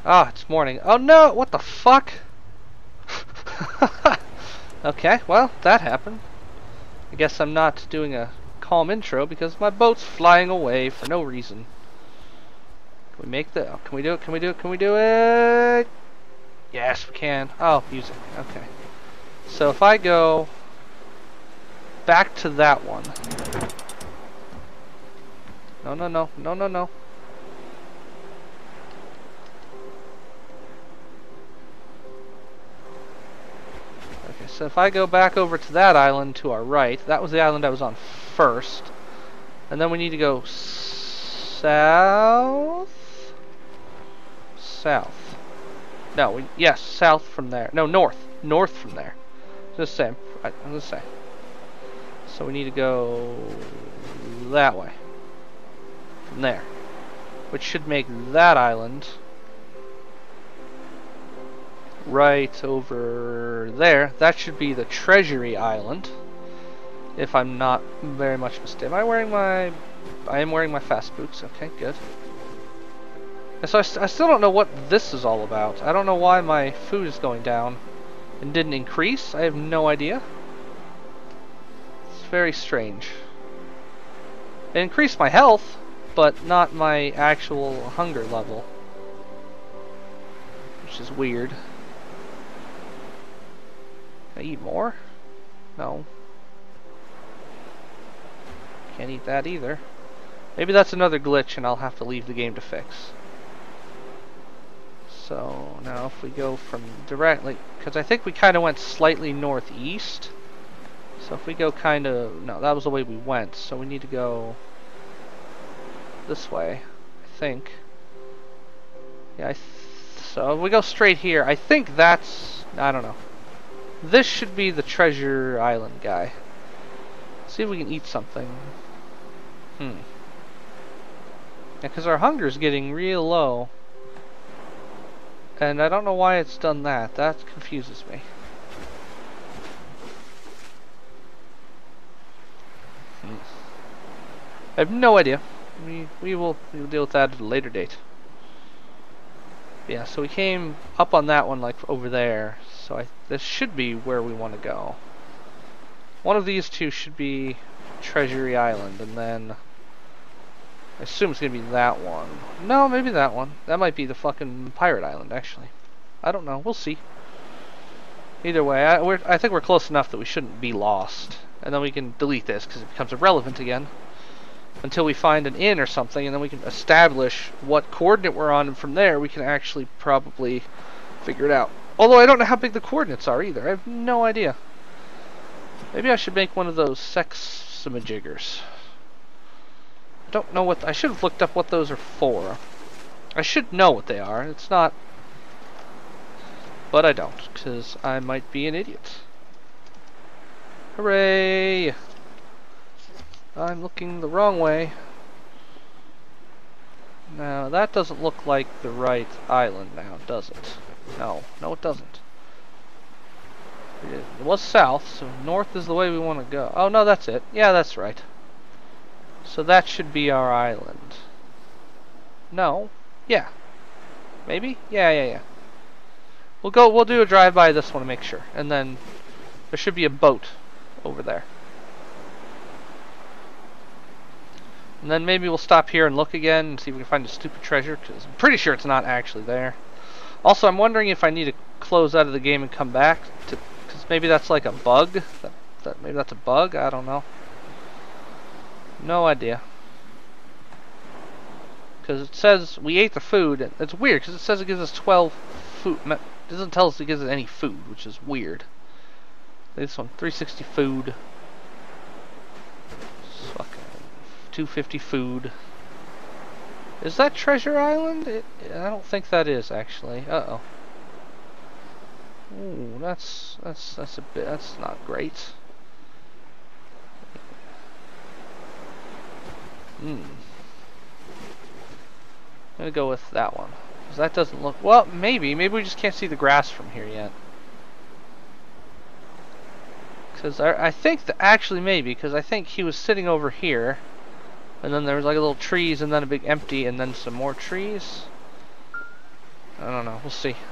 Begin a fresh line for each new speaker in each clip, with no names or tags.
Ah, it's morning. Oh no! What the fuck? Okay, well, that happened. I guess I'm not doing a calm intro because my boat's flying away for no reason. Can we make the... Oh, can we do it? Can we do it? Can we do it? Yes, we can. Oh, music. Okay. So if I go back to that one. No, no, no. No, no, no. Okay, so if I go back over to that island to our right, that was the island I was on first. And then we need to go south? South. No, yes, south from there. No, north. North from there. Just saying. I'm gonna say. So we need to go that way. From there. Which should make that island right over there. That should be the Treasury Island. If I'm not very much mistaken. Am I wearing my... I am wearing my fast boots. Okay, good. And so I still don't know what this is all about. I don't know why my food is going down and didn't increase. I have no idea. It's very strange. It increased my health, but not my actual hunger level. Which is weird. Can I eat more? No. Can't eat that either. Maybe that's another glitch and I'll have to leave the game to fix. So now if we go from directly, because I think we kind of went slightly northeast. So if we go kind of, no, that was the way we went. So we need to go this way, I think. Yeah, so if we go straight here, I think that's, I don't know. This should be the Treasure Island guy. See if we can eat something. Yeah, because our hunger is getting real low. And I don't know why it's done that. That confuses me. I have no idea. We will deal with that at a later date. Yeah, so we came up on that one, like over there. So this should be where we want to go. One of these two should be Treasury Island, and then I assume it's gonna be that one. No, maybe that one. That might be the fucking Pirate Island, actually. I don't know. We'll see. Either way, I think we're close enough that we shouldn't be lost. And then we can delete this because it becomes irrelevant again. Until we find an inn or something, and then we can establish what coordinate we're on, and from there we can actually probably figure it out. Although I don't know how big the coordinates are either. I have no idea. Maybe I should make one of those sex-samajiggers. I don't know what... I should have looked up what those are for. I should know what they are. It's not... But I don't, because I might be an idiot. Hooray! I'm looking the wrong way. Now, that doesn't look like the right island now, does it? No. No, it doesn't. It was south, so north is the way we want to go. Oh, no, that's it. Yeah, that's right. So that should be our island. No. Yeah. Maybe? Yeah. We'll do a drive-by this one to make sure. And then there should be a boat over there. And then maybe we'll stop here and look again and see if we can find a stupid treasure, because I'm pretty sure it's not actually there. Also, I'm wondering if I need to close out of the game and come back, because maybe that's like a bug. Maybe that's a bug? I don't know. No idea. Because it says we ate the food. And it's weird, because it says it gives us 12 food. It doesn't tell us it gives us any food, which is weird. This one, 360 food. 250 food. Is that Treasure Island? I don't think that is actually. Uh-oh. Ooh, that's a bit. That's not great. I'm gonna go with that one, because that doesn't look. Well, maybe we just can't see the grass from here yet. Because I think that actually maybe, because I think he was sitting over here. And then there was like a little trees, and then a big empty, and then some more trees. I don't know. We'll see.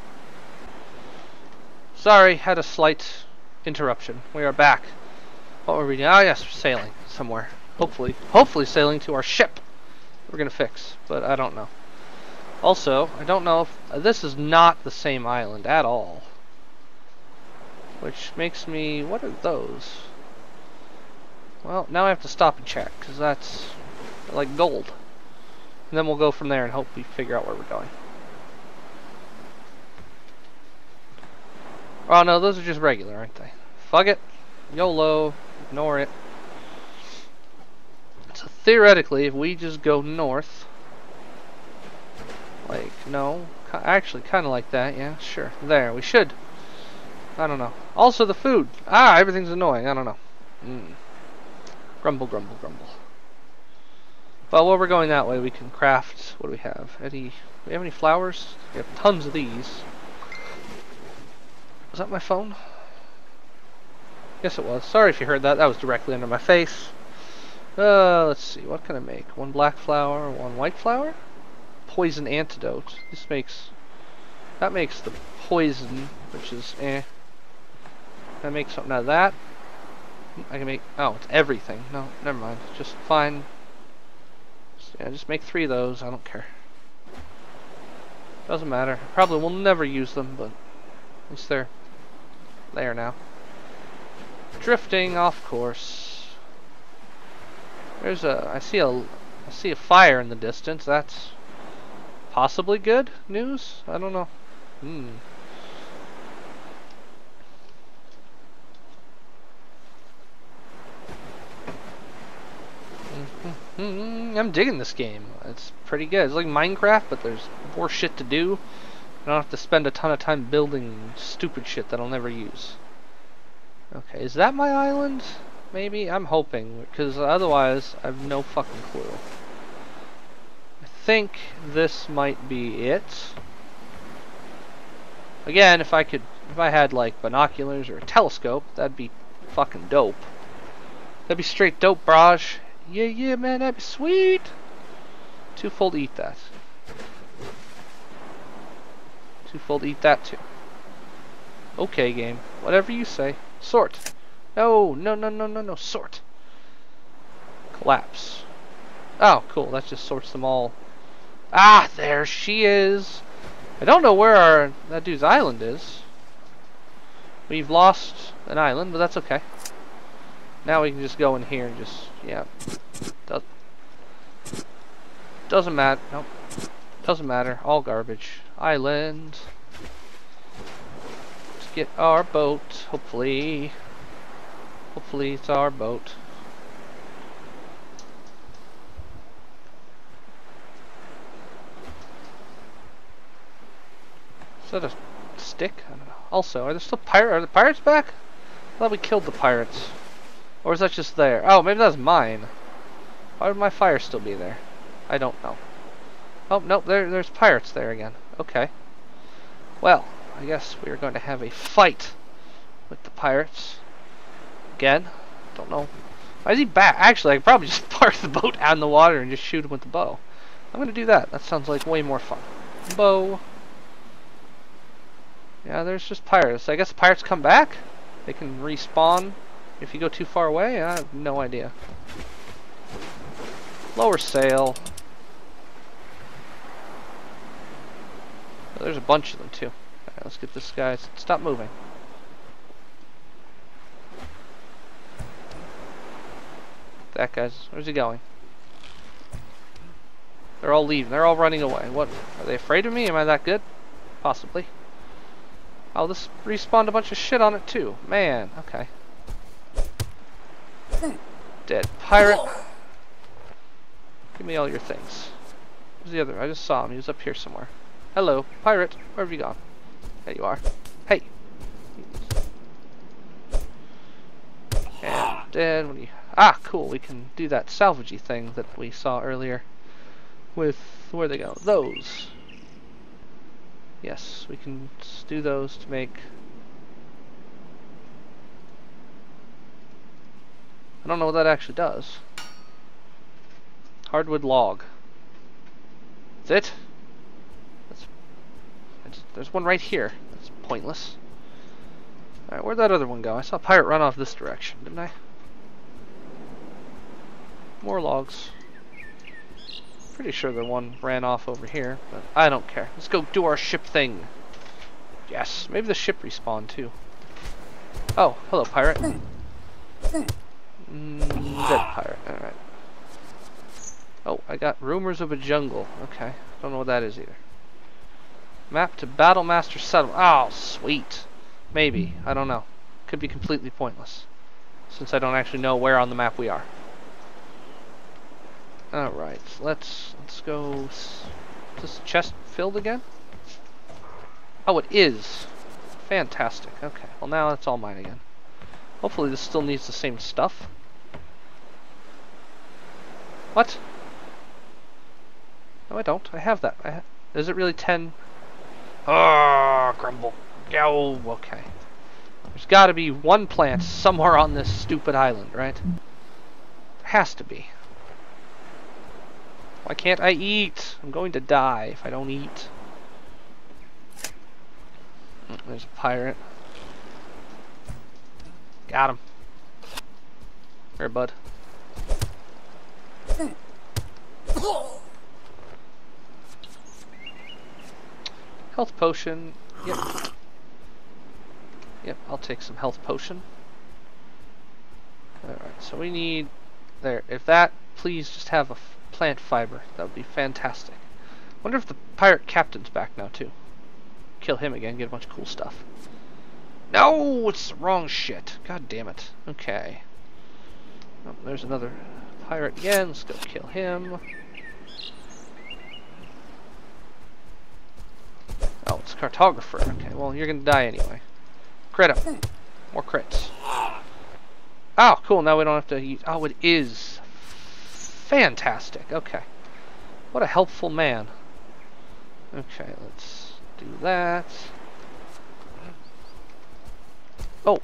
Sorry, had a slight interruption. We are back. What were we doing? Oh yes, sailing somewhere. Hopefully sailing to our ship. We're gonna fix, but I don't know. Also, I don't know if this is not the same island at all. Which makes me, what are those? Well, now I have to stop and check, because that's like gold. And then we'll go from there and hope we figure out where we're going. Oh no, those are just regular, aren't they? Fuck it. YOLO. Ignore it. So theoretically, if we just go north, like, no, actually kind of like that, yeah, sure. There, we should. I don't know. Also the food. Ah, everything's annoying, I don't know. Grumble, grumble, grumble. Well, while we're going that way, we can craft, what do we have? Do we have any flowers? We have tons of these. Was that my phone? Yes, it was. Sorry if you heard that. That was directly under my face. Let's see. What can I make? One black flower, one white flower? Poison antidote. That makes the poison, which is eh. Can I make something out of that? I can make, oh, it's everything. No, never mind. Just fine. Yeah, just make 3 of those. I don't care. Doesn't matter. Probably will never use them, but at least they're there now. Drifting off course. There's I see a fire in the distance. That's possibly good news. I don't know. I'm digging this game. It's pretty good. It's like Minecraft, but there's more shit to do. I don't have to spend a ton of time building stupid shit that I'll never use. Okay, is that my island? Maybe? I'm hoping, because otherwise I have no fucking clue. I think this might be it. Again, if I had like binoculars or a telescope, that'd be fucking dope. That'd be straight dope, Braj. Yeah, man, that'd be sweet. Twofold eat that. Twofold eat that too. Okay, game. Whatever you say. Sort. No, sort. Collapse. Oh, cool. That just sorts them all. Ah, there she is. I don't know where that dude's island is. We've lost an island, but that's okay. Now we can just go in here and just, yeah. Doesn't matter. Nope. Doesn't matter. All garbage. Island. Let's get our boat. Hopefully it's our boat. Is that a stick? I don't know. Also, are there still are the pirates back? I thought we killed the pirates. Or is that just there? Oh, maybe that's mine. Why would my fire still be there? I don't know. Oh, nope, there's pirates there again. Okay. Well, I guess we are going to have a fight with the pirates. Again. Don't know. Why is he back? Actually, I could probably just park the boat out in the water and just shoot him with the bow. I'm going to do that. That sounds like way more fun. Bow. Yeah, there's just pirates. I guess the pirates come back? They can respawn if you go too far away? I have no idea. Lower sail. Oh, there's a bunch of them too. Alright, let's get this guy. Stop moving. That guy's. Where's he going? They're all leaving. They're all running away. What? Are they afraid of me? Am I that good? Possibly. Oh, this respawned a bunch of shit on it too. Man, okay. Dead pirate. Give me all your things. Where's the other? I just saw him. He was up here somewhere. Hello, pirate. Where have you gone? There you are. Hey. And dead. What do you? Ah, cool. We can do that salvagey thing that we saw earlier. With where they go? Those. Yes, we can do those to make. I don't know what that actually does. Hardwood log. That's it? there's one right here. That's pointless. Alright, where'd that other one go? I saw a pirate run off this direction, didn't I? More logs. Pretty sure the one ran off over here, but I don't care. Let's go do our ship thing. Yes, maybe the ship respawned too. Oh, hello, pirate. Dead pirate, alright. Oh, I got rumors of a jungle. Okay, don't know what that is either. Map to Battlemaster Settlement. Oh, sweet. Maybe, I don't know. Could be completely pointless, since I don't actually know where on the map we are. Alright, let's go. Is this chest filled again? Oh, it is. Fantastic. Okay, well now it's all mine again. Hopefully this still needs the same stuff. What? No, I don't. I have that. Is it really 10? Oh, grumble. Oh, okay. There's got to be one plant somewhere on this stupid island, right? There has to be. Why can't I eat? I'm going to die if I don't eat. There's a pirate. Got him. Here, bud. Health potion. Yep. Yep, I'll take some health potion. Alright, so we need... There. If that, please just have a plant fiber. That would be fantastic. Wonder if the pirate captain's back now, too. Kill him again, get a bunch of cool stuff. No, it's the wrong shit. God damn it. Okay. Oh, there's another pirate again. Let's go kill him. Oh, it's cartographer. Okay, well, you're gonna die anyway. Crit him. More crits. Oh, cool. Now we don't have to use... Oh, it is. Fantastic. Okay. What a helpful man. Okay, let's do that. Oh.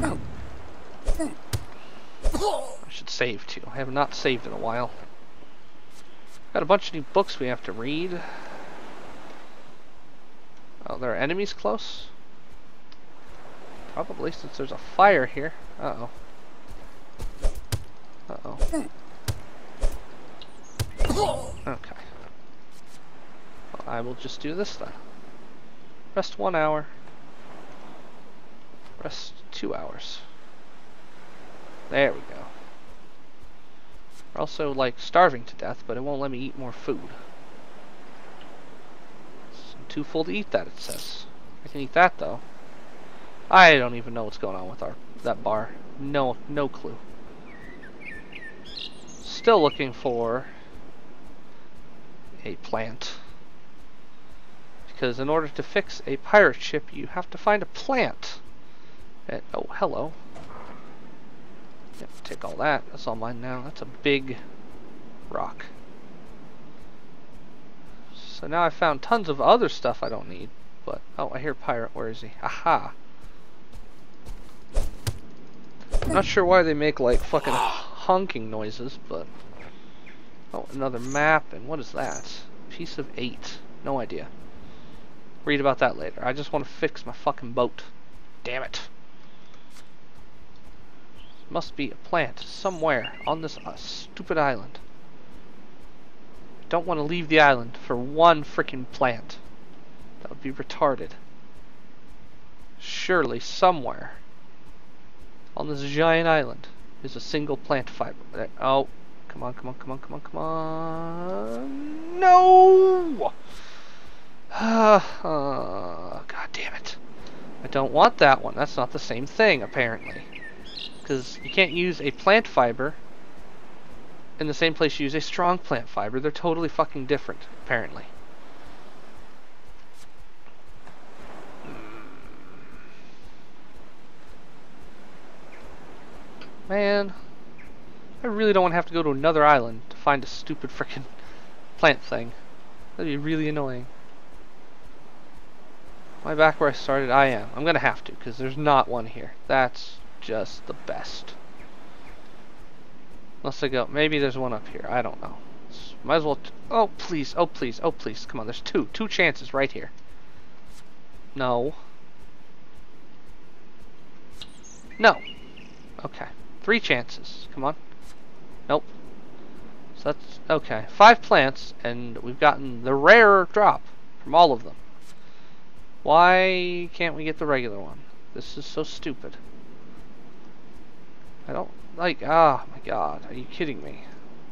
I should save too. I have not saved in a while. Got a bunch of new books we have to read. Oh, there are enemies close? Probably, since there's a fire here. Uh-oh. Uh-oh. Okay. Well, I will just do this then. Rest 1 hour. Rest 2 hours. There we go. We're also, like, starving to death, but it won't let me eat more food. I'm too full to eat that, it says. I can eat that, though. I don't even know what's going on with that bar. No clue. Still looking for a plant. Because in order to fix a pirate ship, you have to find a plant. And, oh, hello. Yeah, take all that. That's all mine now. That's a big rock. So now I found tons of other stuff I don't need. But, oh, I hear a pirate. Where is he? Aha! I'm not sure why they make, like, fucking honking noises, but... Oh, another map, and what is that? Piece of 8. No idea. Read about that later. I just want to fix my fucking boat. Damn it. Must be a plant somewhere on this stupid island. Don't want to leave the island for one freaking plant. That would be retarded. Surely somewhere on this giant island is a single plant fiber. There. Oh, come on, come on, come on, come on, come on. No! God damn it. I don't want that one. That's not the same thing, apparently. Because you can't use a plant fiber in the same place you use a strong plant fiber. They're totally fucking different, apparently. Man, I really don't want to have to go to another island to find a stupid frickin' plant thing. That'd be really annoying. Am I back where I started? I am. I'm gonna have to, because there's not one here. That's just the best. Unless I go, maybe there's one up here. I don't know. Might as well. Oh, please. Oh, please. Oh, please. Come on. There's two. Two chances right here. No. No. Okay. 3 chances. Come on. Nope. So that's okay. 5 plants, and we've gotten the rare drop from all of them. Why can't we get the regular one? This is so stupid. I don't like. Ah, my God! Are you kidding me?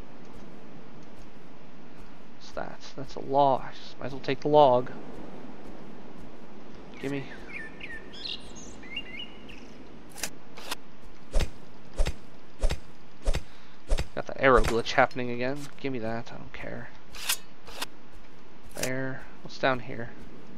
What's that? That's a log. I just might as well take the log. Gimme. Got the arrow glitch happening again. Give me that. I don't care. There. What's down here?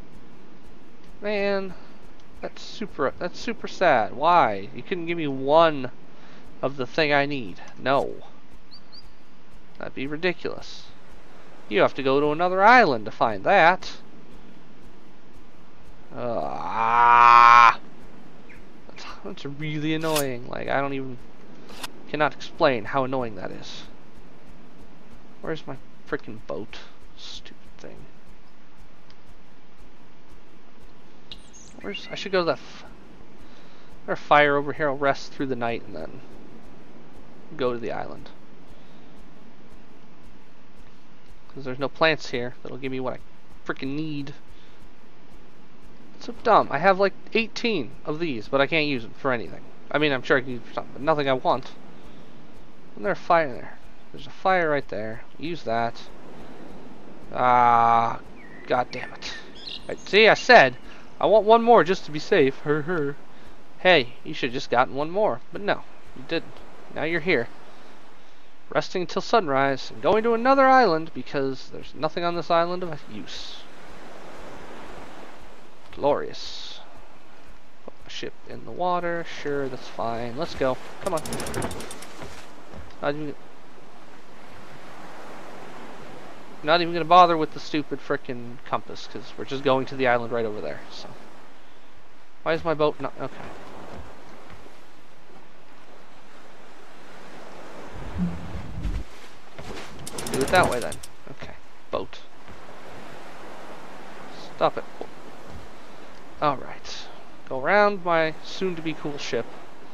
Man, that's super sad. Why? You couldn't give me one of the thing I need. No. That'd be ridiculous. You have to go to another island to find that. That's really annoying. Like, I don't even cannot explain how annoying that is. Where's my freaking boat? Stupid thing. I should go to that there's a fire over here. I'll rest through the night and then go to the island. Because there's no plants here that'll give me what I freaking need. It's so dumb. I have like 18 of these, but I can't use them for anything. I mean, I'm sure I can use them for something, but nothing I want. And there's a fire there. There's a fire right there. Use that. Ah, God damn it. See, I said I want one more just to be safe. Hey, you should have just gotten one more. But no, you didn't. Now you're here. Resting until sunrise and going to another island because there's nothing on this island of use. Glorious. Put my ship in the water. Sure, that's fine. Let's go. Come on. Not even gonna bother with the stupid frickin' compass because we're just going to the island right over there. So why is my boat not okay? Do it that way then. Okay, boat. Stop it. All right, go around my soon-to-be cool ship,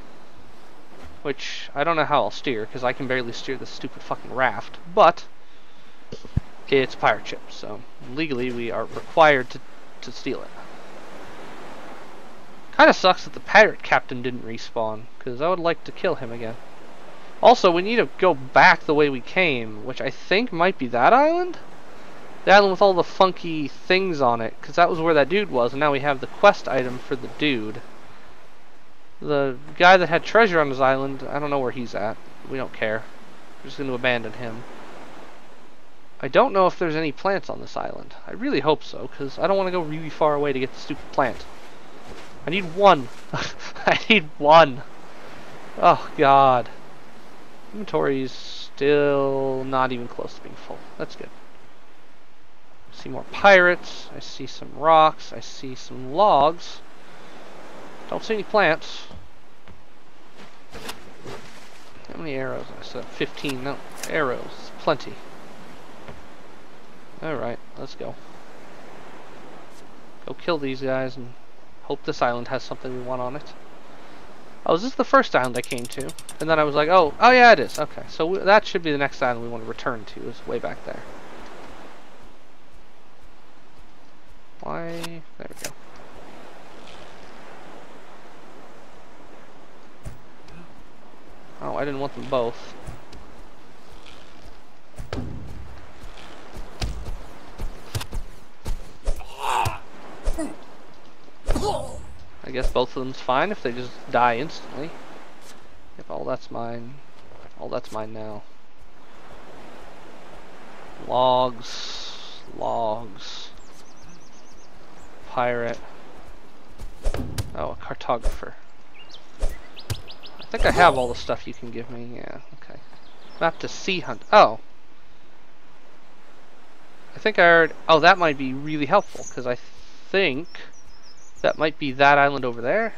which I don't know how I'll steer because I can barely steer this stupid fucking raft, but it's a pirate ship, so legally we are required to steal it. Kind of sucks that the pirate captain didn't respawn, because I would like to kill him again. Also, we need to go back the way we came, which I think might be that island? The island with all the funky things on it, because that was where that dude was, and now we have the quest item for the dude. The guy that had treasure on his island, I don't know where he's at. We don't care. We're just going to abandon him. I don't know if there's any plants on this island. I really hope so, because I don't want to go really far away to get the stupid plant. I need one. I need one. Oh, God. Inventory's still not even close to being full. That's good. I see more pirates. I see some rocks. I see some logs. Don't see any plants. How many arrows? I said 15. No, arrows. Plenty. Alright, let's go. Go kill these guys and hope this island has something we want on it. Oh, is this the first island I came to? And then I was like, oh yeah, it is. Okay, so that should be the next island we want to return to, is way back there. Why? There we go. Oh, I didn't want them both. I guess both of them's fine if they just die instantly. Yep, all that's mine. All that's mine now. Logs. Logs. Pirate. Oh, a cartographer. I think I have all the stuff you can give me. Yeah, okay. Map to sea hunt. Oh. I think I heard... Oh, that might be really helpful, because I think that might be that island over there,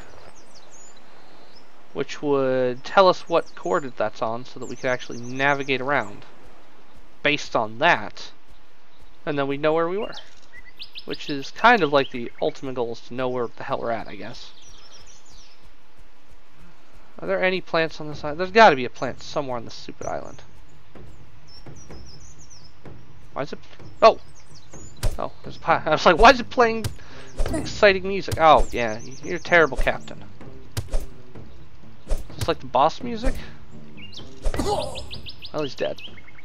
which would tell us what coordinate that's on so that we could actually navigate around based on that, and then we'd know where we were. which is kind of like the ultimate goal, is to know where the hell we're at, I guess. Are there any plants on this island? There's got to be a plant somewhere on this stupid island. Why is it? Oh! Oh, there's a pie. I was like, why is it playing exciting music? Oh, yeah, you're a terrible captain. Just like the boss music? Well, he's dead.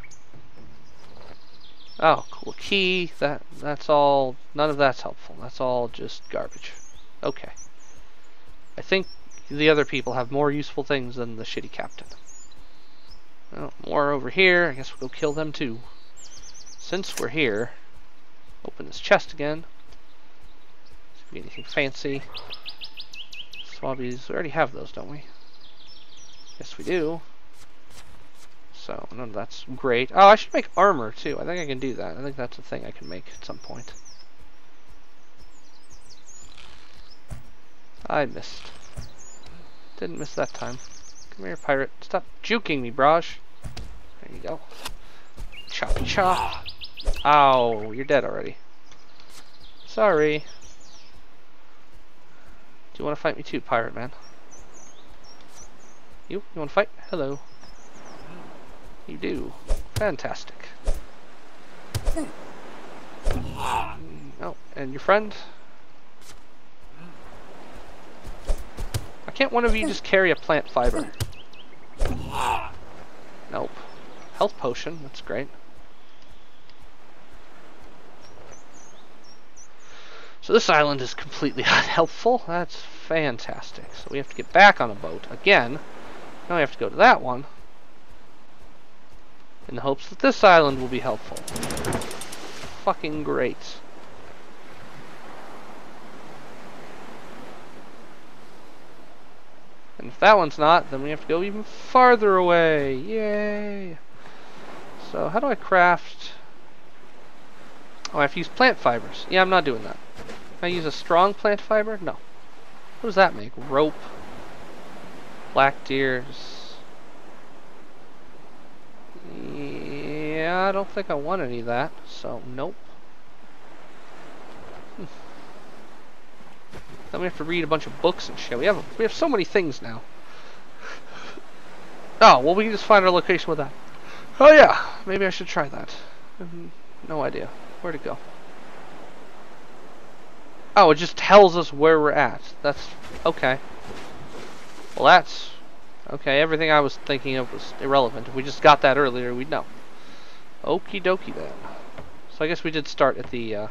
Oh, cool. Key. That's all. None of that's helpful. That's all just garbage. Okay. I think the other people have more useful things than the shitty captain. Well, more over here. I guess we'll go kill them too. Since we're here, open this chest again. See anything fancy. Swabbies. We already have those, don't we? Yes, we do. So, none of that's great. Oh, I should make armor, too. I think I can do that. I think that's a thing I can make at some point. I missed. Didn't miss that time. Come here, pirate. Stop juking me, Braj. There you go. Chop, chop. Ow, you're dead already. Sorry. Do you want to fight me too, pirate man? You want to fight? Hello. You do. Fantastic. Oh, and your friend? Why can't one of you just carry a plant fiber? Nope. Health potion, that's great. So this island is completely unhelpful. That's fantastic. So we have to get back on a boat again. Now we have to go to that one, in the hopes that this island will be helpful. Fucking great. And if that one's not, then we have to go even farther away. Yay! So how do I craft? Oh, I have to use plant fibers. Yeah, I'm not doing that. Can I use a strong plant fiber? No. What does that make? Rope. Black deers. Yeah, I don't think I want any of that, so nope. Then we have to read a bunch of books and shit. We have so many things now. Oh, well, we can just find our location with that. Oh yeah, maybe I should try that. No idea. Where'd it go? Oh, it just tells us where we're at. That's okay. Well, that's okay. Everything I was thinking of was irrelevant. If we just got that earlier, we'd know. Okie dokie then. So I guess we did start at the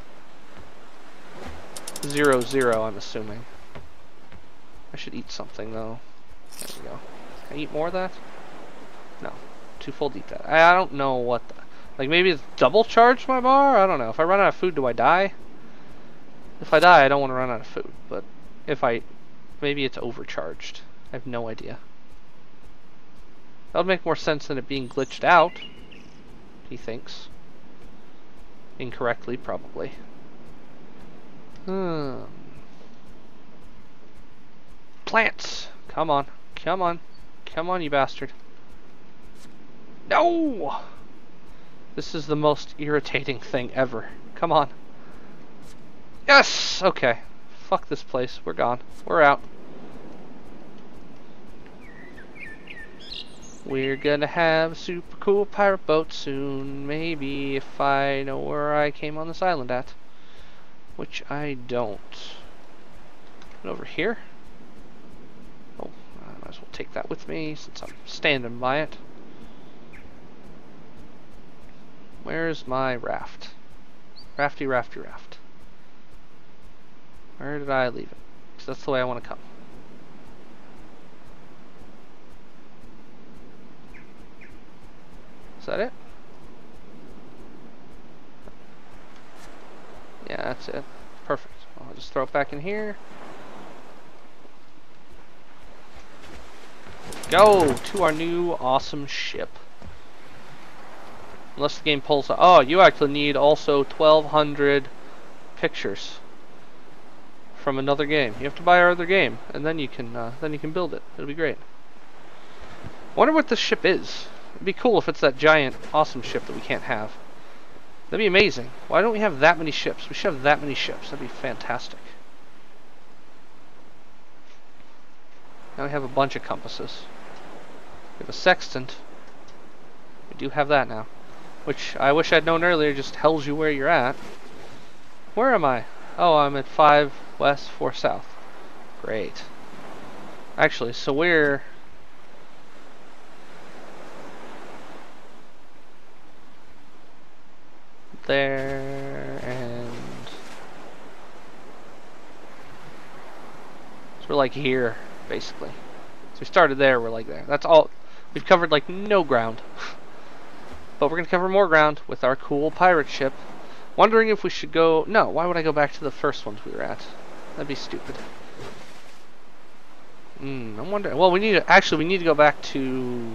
0-0, I'm assuming. I should eat something though. There we go. Can I eat more of that? No. Too full to eat that. I don't know what the, like maybe it's double charged my bar? I don't know. If I run out of food, do I die? If I die, I don't want to run out of food. But if I, maybe it's overcharged. I have no idea. That would make more sense than it being glitched out, he thinks. Incorrectly, probably. Plants! Come on. Come on. Come on, you bastard. No! This is the most irritating thing ever. Come on. Yes! Okay. Fuck this place. We're gone. We're out. We're gonna have a super cool pirate boat soon. Maybe if I know where I came on this island at. Which I don't. And over here? Oh, I might as well take that with me since I'm standing by it. Where's my raft? Rafty, rafty, raft. Where did I leave it? Because that's the way I want to come. Is that it? Yeah, that's it. Perfect. I'll just throw it back in here. Go to our new awesome ship. Unless the game pulls out. Oh, you actually need also 1,200 pictures from another game. You have to buy our other game, and then you can build it. It'll be great. I wonder what this ship is. It'd be cool if it's that giant, awesome ship that we can't have. That'd be amazing. Why don't we have that many ships? We should have that many ships. That'd be fantastic. Now we have a bunch of compasses. We have a sextant. We do have that now. Which I wish I'd known earlier, just tells you where you're at. Where am I? Oh, I'm at 5 west, 4 south. Great. Actually, so we're... there, and... so we're like here, basically. So we started there, we're like there. That's all. We've covered like no ground. But we're going to cover more ground with our cool pirate ship. Wondering if we should go... no, why would I go back to the first ones we were at? That'd be stupid. I'm wondering... well, we need to... actually, we need to go back to...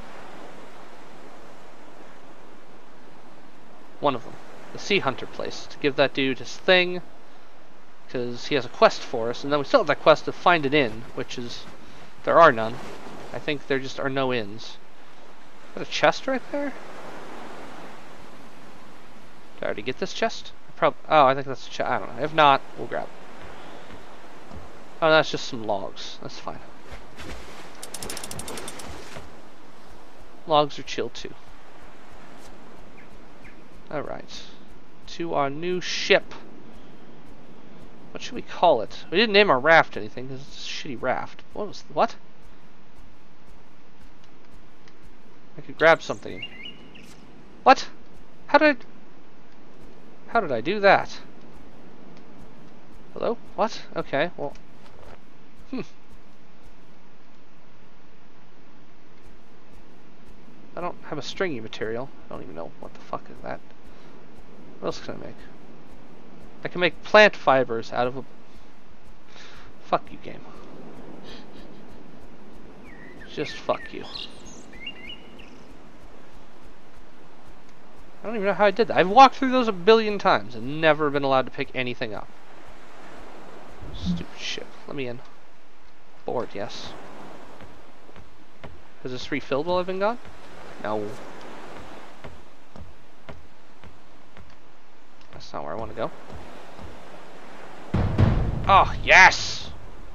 one of them. The Sea Hunter place. To give that dude his thing. Because he has a quest for us. And then we still have that quest to find an inn. Which is... there are none. I think there just are no inns. Is that a chest right there? Did I already get this chest? Oh, I think that's a chest. I don't know. If not, we'll grab it. Oh, that's just some logs. That's fine. Logs are chill too. Alright. To our new ship. What should we call it? We didn't name our raft anything because it's a shitty raft. What? I could grab something. What? How did I do that? Hello? What? Okay, well... I don't have a stringy material. I don't even know what the fuck is that. What else can I make? I can make plant fibers out of a... fuck you, game. Just fuck you. I don't even know how I did that. I've walked through those a billion times and never been allowed to pick anything up. Stupid shit. Let me in. Bored, yes. Has this refilled while I've been gone? No. That's not where I want to go. Oh, yes!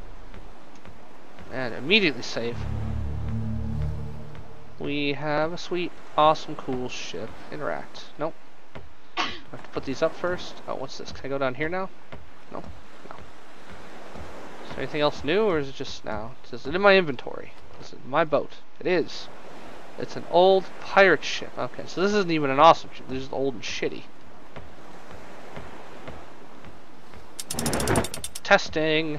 And immediately save. We have a sweet, awesome, cool ship. Interact. Nope. I have to put these up first. Oh, what's this? Can I go down here now? No. No. Is there anything else new, or is it just now? Is it in my inventory? Is it my boat? It is. It's an old pirate ship. Okay, so this isn't even an awesome ship. This is old and shitty. Testing. Are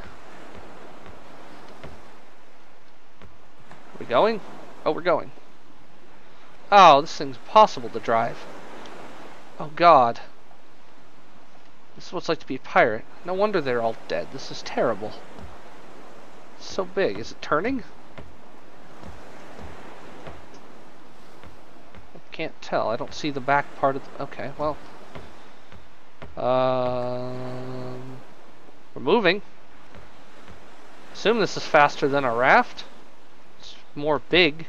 we going? Oh, we're going. Oh, this thing's impossible to drive. Oh, God. This is what it's like to be a pirate. No wonder they're all dead. This is terrible. It's so big. Is it turning? I can't tell. I don't see the back part of the... okay, well. We're moving. Assume this is faster than our raft. It's more big.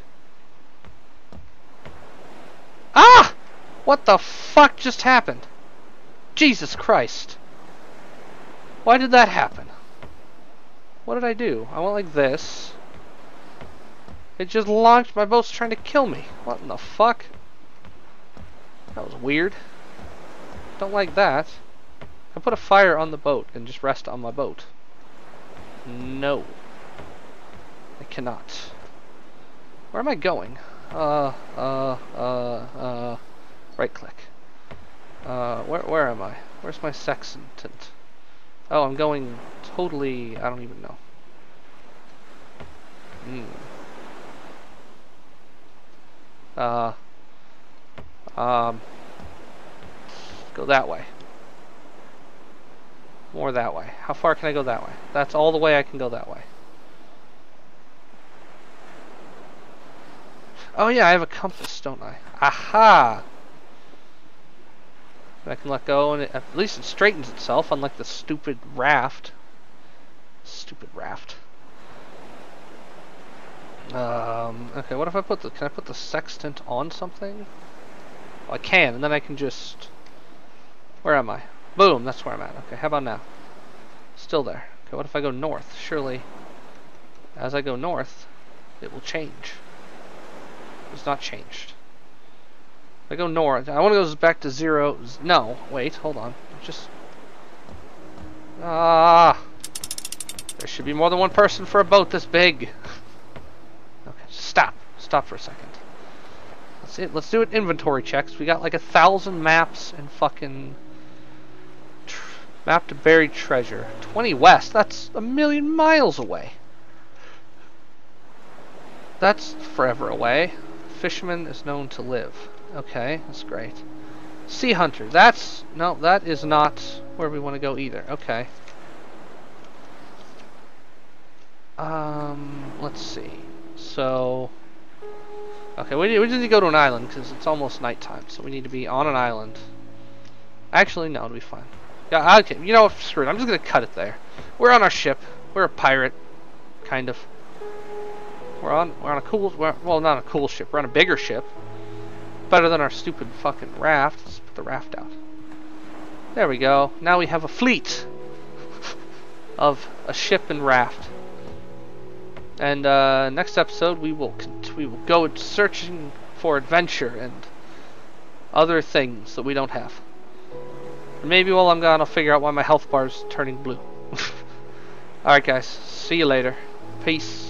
Ah! What the fuck just happened? Jesus Christ. Why did that happen? What did I do? I went like this. It just launched. My boat's trying to kill me. What in the fuck? That was weird. Don't like that. I put a fire on the boat and just rest on my boat. No. I cannot. Where am I going? Right click. Where am I? Where's my sextant? Oh, I'm going totally... I don't even know. Go that way. More that way. How far can I go that way? That's all the way I can go that way. Oh yeah, I have a compass, don't I? Aha! I can let go, and at least it straightens itself, unlike the stupid raft. Stupid raft. Okay, what if I put the... can I put the sextant on something? Well, I can, and then I can just... Where am I? Boom, that's where I'm at. Okay, how about now? Still there. Okay, what if I go north? Surely, as I go north, it will change. It's not changed. If I go north, I want to go back to 0. No, wait, hold on. Just... there should be more than one person for a boat this big. Okay, stop. Stop for a second. Let's do an inventory checks. We got like 1,000 maps and fucking map to buried treasure. 20 west. That's 1,000,000 miles away. That's forever away. Fisherman is known to live. Okay, that's great. Sea hunter. That's no. That is not where we want to go either. Okay. Let's see. So. Okay, we just need to go to an island because it's almost nighttime, so we need to be on an island. Actually, no, it'll be fine. Yeah, okay. You know what? Screw it. I'm just gonna cut it there. We're on our ship. We're a pirate, kind of. We're on a cool. Well, not a cool ship. We're on a bigger ship. Better than our stupid fucking raft. Let's put the raft out. There we go. Now we have a fleet of a ship and raft. And next episode we will go searching for adventure and other things that we don't have. And maybe while I'm gone, I'll figure out why my health bar is turning blue. Alright guys, see you later. Peace.